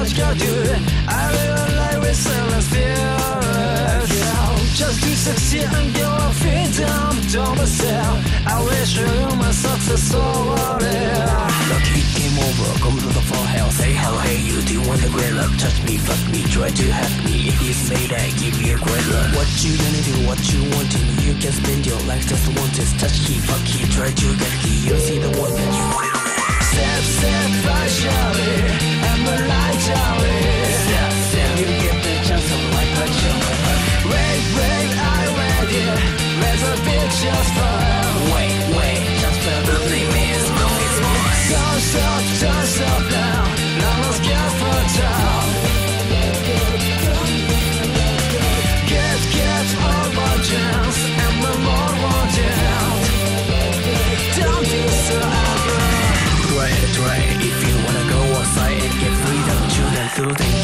much got to I live a life with endless fears. Just to succeed and give a freedom to myself. I wish I knew my success story. Lucky game over, come to the full hell. Say hello, hey you, do you want the great luck? Touch me, fuck me, try to hack me. If it's made, I give you a great luck. What you gonna do, what you wanting? You can spend your life just wanting. Touch key, fuck key, try to get key. You see the one that you want. Step, step, partially, and the light jolly. Step, step, you get the chance of life like show. Wait, wait, I waited. There's a bit just for Wait, just for the name is no, it's mine. Don't stop now. Now let's get for town. Get all my chance, and the more want out. Don't be so angry. Try, if you wanna go outside and get freedom, shoot them through the